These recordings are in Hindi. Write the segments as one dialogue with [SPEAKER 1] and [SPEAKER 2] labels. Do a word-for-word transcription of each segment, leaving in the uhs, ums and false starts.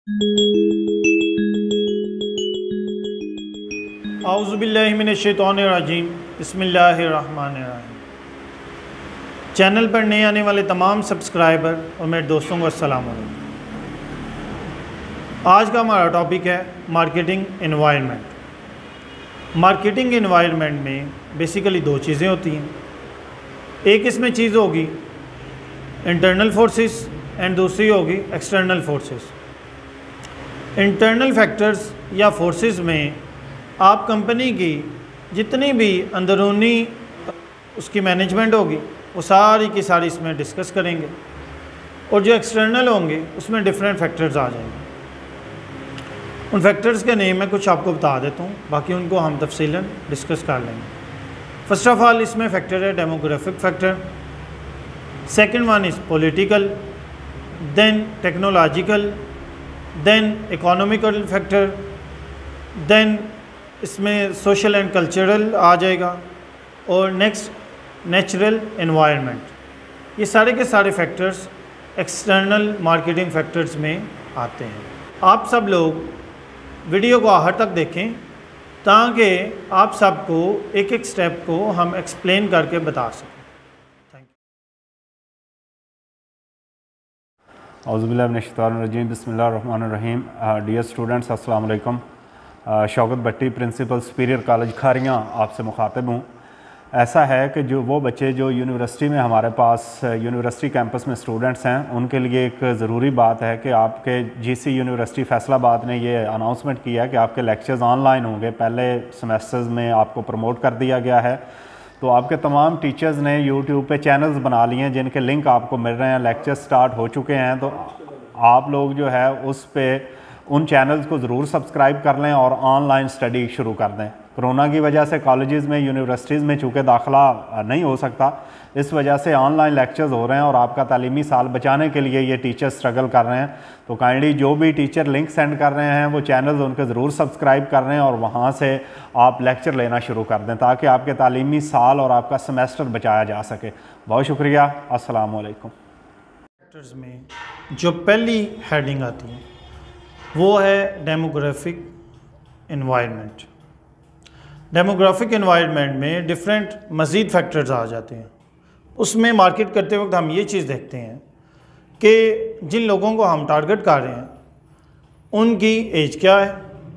[SPEAKER 1] औज़ुबिल्लाहिमिनश्शैतानिर्रजीम बिस्मिल्लाहिर्रहमानिर्रहीम। चैनल पर नए आने वाले तमाम सब्सक्राइबर और मेरे दोस्तों को अस्सलाम वालेकुम। आज का हमारा टॉपिक है मार्केटिंग एनवायरनमेंट। मार्केटिंग एनवायरनमेंट में बेसिकली दो चीज़ें होती हैं। एक इसमें चीज़ होगी इंटरनल फोर्सेस एंड दूसरी होगी एक्सटर्नल फोर्सेस। इंटरनल फैक्टर्स या फोर्सेस में आप कंपनी की जितनी भी अंदरूनी उसकी मैनेजमेंट होगी वो सारी की सारी इसमें डिस्कस करेंगे, और जो एक्सटर्नल होंगे उसमें डिफरेंट फैक्टर्स आ जाएंगे। उन फैक्टर्स के नेम मैं कुछ आपको बता देता हूँ, बाकी उनको हम तफसीलन डिस्कस कर लेंगे। फर्स्ट ऑफ ऑल इसमें फैक्टर है demographic factor, second one is political, then technological, then economical factor, then इसमें सोशल एंड कल्चरल आ जाएगा, और नेक्स्ट नेचुरल एनवायरनमेंट। ये सारे के सारे फैक्टर्स एक्सटर्नल मार्केटिंग फैक्टर्स में आते हैं। आप सब लोग वीडियो को आखिर तक देखें ताकि आप सबको एक एक स्टेप को हम एक्सप्लेन करके बता सकें। Thank
[SPEAKER 2] you. औज़ुबिल्लाहि मिनश्शैतानिर्रजीम बिस्मिल्लाहिर्रहमानिर्रहीम। डियर स्टूडेंट्स, अस्सलाम वालेकुम। Shaukat Bhatti, principal superior college Kharian आपसे मुखातिब हूँ। ऐसा है कि जो वो बच्चे जो यूनिवर्सिटी में हमारे पास यूनिवर्सिटी कैंपस में स्टूडेंट्स हैं, उनके लिए एक ज़रूरी बात है कि आपके जीसी यूनिवर्सिटी फैसलाबाद ने ये अनाउंसमेंट किया है कि आपके लेक्चर्स ऑनलाइन होंगे। पहले सेमेस्टर्स में आपको प्रमोट कर दिया गया है, तो आपके तमाम टीचर्स ने यूट्यूब पे चैनल्स बना लिए हैं जिनके लिंक आपको मिल रहे हैं। लेक्चर स्टार्ट हो चुके हैं, तो आप लोग जो है उस पर उन चैनल्स को ज़रूर सब्सक्राइब कर लें और ऑनलाइन स्टडी शुरू कर दें। कोरोना की वजह से कॉलेजेस में, यूनिवर्सिटीज़ में चूँकि दाखिला नहीं हो सकता, इस वजह से ऑनलाइन लेक्चर्स हो रहे हैं और आपका तालीमी साल बचाने के लिए ये टीचर्स स्ट्रगल कर रहे हैं। तो काइंडली जो भी टीचर लिंक सेंड कर रहे हैं वो चैनल्स उनके ज़रूर सब्सक्राइब कर रहे हैं और वहाँ से आप लेक्चर लेना शुरू कर दें ताकि आपके तालीमी साल और आपका सेमेस्टर बचाया जा सके। बहुत शुक्रिया। अस्सलाम वालेकुम।
[SPEAKER 1] फैक्टर्स में जो पहली हेडिंग आती है वो है डेमोग्राफिक एनवायरनमेंट। डेमोग्राफिक एनवायरनमेंट में डिफरेंट मज़ीद फैक्टर्स आ जाते हैं। उसमें मार्केट करते वक्त हम ये चीज़ देखते हैं कि जिन लोगों को हम टारगेट कर रहे हैं उनकी एज क्या है,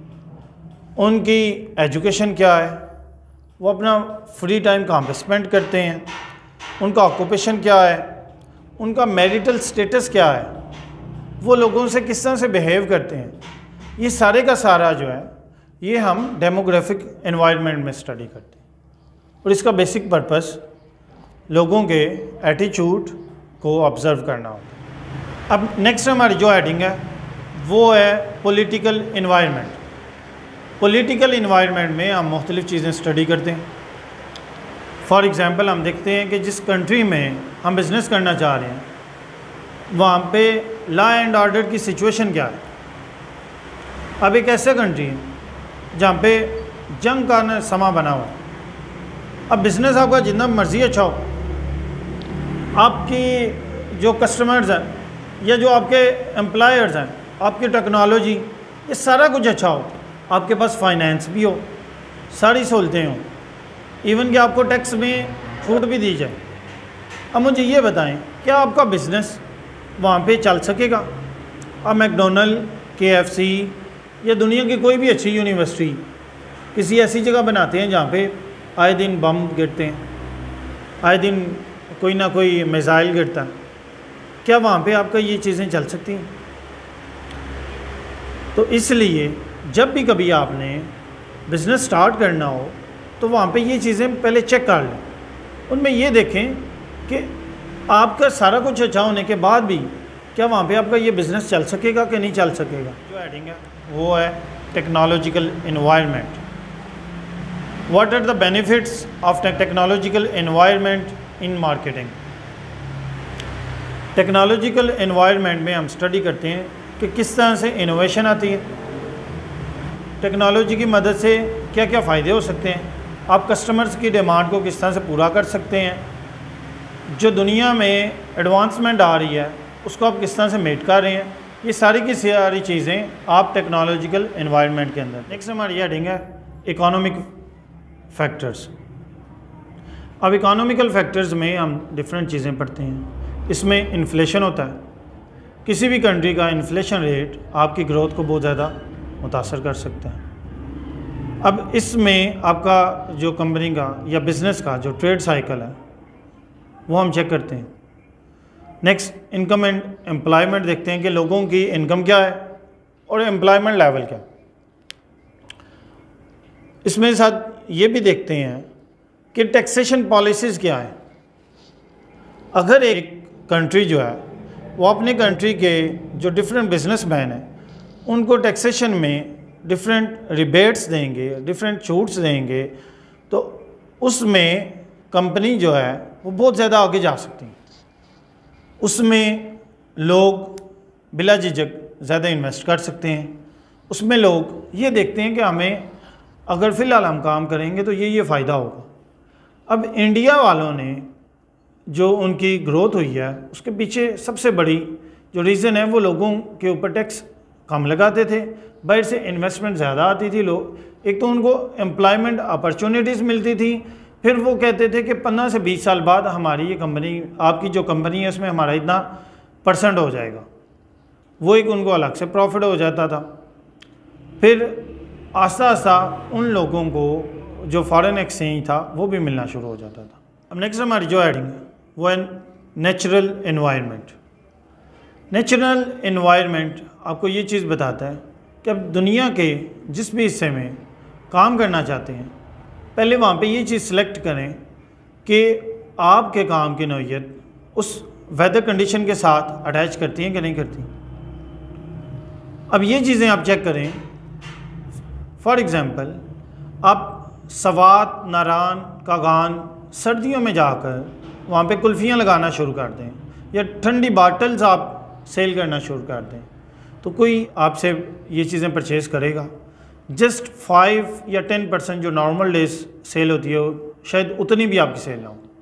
[SPEAKER 1] उनकी एजुकेशन क्या है, वो अपना फ्री टाइम कहाँ पे स्पेंड करते हैं, उनका ऑक्यूपेशन क्या है, उनका मैरिटल स्टेटस क्या है, वो लोगों से किस तरह से बिहेव करते हैं। ये सारे का सारा जो है ये हम डेमोग्राफिक एनवायरनमेंट में स्टडी करते हैं, और इसका बेसिक पर्पस लोगों के एटीट्यूड को ऑब्ज़र्व करना होता है। अब नेक्स्ट हमारी जो हेडिंग है वो है पॉलिटिकल एनवायरनमेंट। पॉलिटिकल एनवायरनमेंट में हम मुख्तलिफ़ चीज़ें स्टडी करते हैं। फॉर एग्ज़ाम्पल हम देखते हैं कि जिस कंट्री में हम बिज़नेस करना चाह रहे हैं वहाँ पे लॉ एंड ऑर्डर की सिचुएशन क्या है। अब एक ऐसा कंट्री है जहाँ पे जंग का समा बना हुआ है। अब बिज़नेस आपका जितना मर्ज़ी अच्छा हो, आपकी जो कस्टमर्स हैं या जो आपके एम्प्लॉयर्स हैं, आपकी टेक्नोलॉजी, ये सारा कुछ अच्छा हो, आपके पास फाइनेंस भी हो, सारी सहूलतें हों, इवन कि आपको टैक्स में छूट भी दी जाए। अब मुझे ये बताएं, क्या आपका बिज़नेस वहाँ पे चल सकेगा? अब मैकडोनल्ड, के एफ सी या दुनिया की कोई भी अच्छी यूनिवर्सिटी किसी ऐसी जगह बनाते हैं जहाँ पे आए दिन बम गिरते हैं, आए दिन कोई ना कोई मिसाइल गिरता है, क्या वहाँ पे आपका ये चीज़ें चल सकती हैं? तो इसलिए जब भी कभी आपने बिज़नेस स्टार्ट करना हो तो वहाँ पे ये चीज़ें पहले चेक कर लें। उनमें ये देखें कि आपका सारा कुछ अच्छा होने के बाद भी क्या वहाँ पे आपका ये बिज़नेस चल सकेगा कि नहीं चल सकेगा। जो हेडिंग है वो है technological environment. What are the benefits of technological environment in marketing. Technological environment में हम स्टडी करते हैं कि किस तरह से इनोवेशन आती है, टेक्नोलॉजी की मदद से क्या क्या फ़ायदे हो सकते हैं, आप कस्टमर्स की डिमांड को किस तरह से पूरा कर सकते हैं, जो दुनिया में एडवांसमेंट आ रही है उसको आप किस तरह से मेट कर रहे हैं, ये सारी की सारी चीज़ें आप टेक्नोलॉजिकल एनवायरनमेंट के अंदर। नेक्स्ट हमारी हेडिंग है इकोनॉमिक फैक्टर्स। अब इकोनॉमिकल फैक्टर्स में हम डिफरेंट चीज़ें पढ़ते हैं। इसमें इन्फ्लेशन होता है, किसी भी कंट्री का इन्फ्लेशन रेट आपकी ग्रोथ को बहुत ज़्यादा मुतासर कर सकता है। अब इसमें आपका जो कंपनी का या बिज़नेस का जो ट्रेड साइकिल है वो हम चेक करते हैं। नेक्स्ट इनकम एंड एम्प्लॉयमेंट देखते हैं कि लोगों की इनकम क्या है और एम्प्लॉयमेंट लेवल क्या। इसमें साथ ये भी देखते हैं कि टैक्सेशन पॉलिसीज़ क्या है। अगर एक कंट्री जो है वो अपने कंट्री के जो डिफरेंट बिजनेसमैन हैं उनको टैक्सेशन में डिफरेंट रिबेट्स देंगे, डिफरेंट छूट्स देंगे, तो उसमें कंपनी जो है वो बहुत ज़्यादा आगे जा सकती है। उसमें लोग बिला झिझक ज़्यादा इन्वेस्ट कर सकते हैं। उसमें लोग ये देखते हैं कि हमें अगर फ़िलहाल हम काम करेंगे तो ये ये फ़ायदा होगा। अब इंडिया वालों ने जो उनकी ग्रोथ हुई है उसके पीछे सबसे बड़ी जो रीज़न है वो लोगों के ऊपर टैक्स कम लगाते थे, बाहर से इन्वेस्टमेंट ज़्यादा आती थी। लोग एक तो उनको एम्प्लॉयमेंट अपॉर्चुनिटीज़ मिलती थी, फिर वो कहते थे कि पंद्रह से बीस साल बाद हमारी ये कंपनी, आपकी जो कंपनी है उसमें हमारा इतना परसेंट हो जाएगा, वो एक उनको अलग से प्रॉफिट हो जाता था। फिर आस्ता आस्ता उन लोगों को जो फॉरेन एक्सचेंज था वो भी मिलना शुरू हो जाता था। अब नेक्स्ट हमारी जो हेडिंग है वो है नेचुरल एनवायरनमेंट। नेचुरल एनवायरनमेंट आपको ये चीज़ बताता है कि अब दुनिया के जिस भी हिस्से में काम करना चाहते हैं पहले वहाँ पे ये चीज़ सिलेक्ट करें कि आपके काम की नौइयत उस वेदर कंडीशन के साथ अटैच करती हैं कि नहीं करती। अब ये चीज़ें आप चेक करें। फॉर एग्ज़ाम्पल आप सवात, नारान, कागान सर्दियों में जाकर वहाँ पे कुल्फ़ियाँ लगाना शुरू कर दें या ठंडी बाटल्स आप सेल करना शुरू कर दें, तो कोई आपसे ये चीज़ें परचेज़ करेगा। जस्ट फाइव या टेन परसेंट जो नॉर्मल डेज सेल होती है शायद उतनी भी आपकी सेल ना हो।